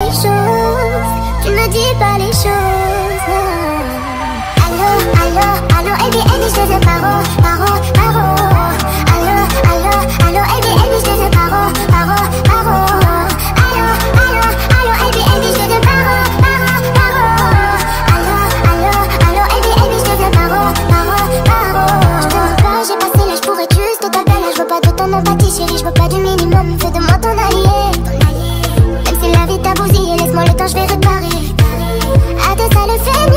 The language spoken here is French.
les choses, tu me dis pas les choses. Allô, allô, allô, Elbi, Elbi, je te veux paro, paro, paro. Allô, allô, allô, Elbi, Elbi, je te veux paro, paro, paro. Allô, allô, allô, Elbi, Elbi, je te veux paro, paro, paro. Allô, allô, allô, Elbi, Elbi, je te veux paro, paro, paro. Je te veux pas, j'ai passé l'âge pour être juste total. Je veux pas de ton empathie, chérie, je veux pas du minimum. Fais de moi ton allié. Même si la vie t'a bousillé, laisse-moi le temps, je vais réparer. À deux, ça le fait.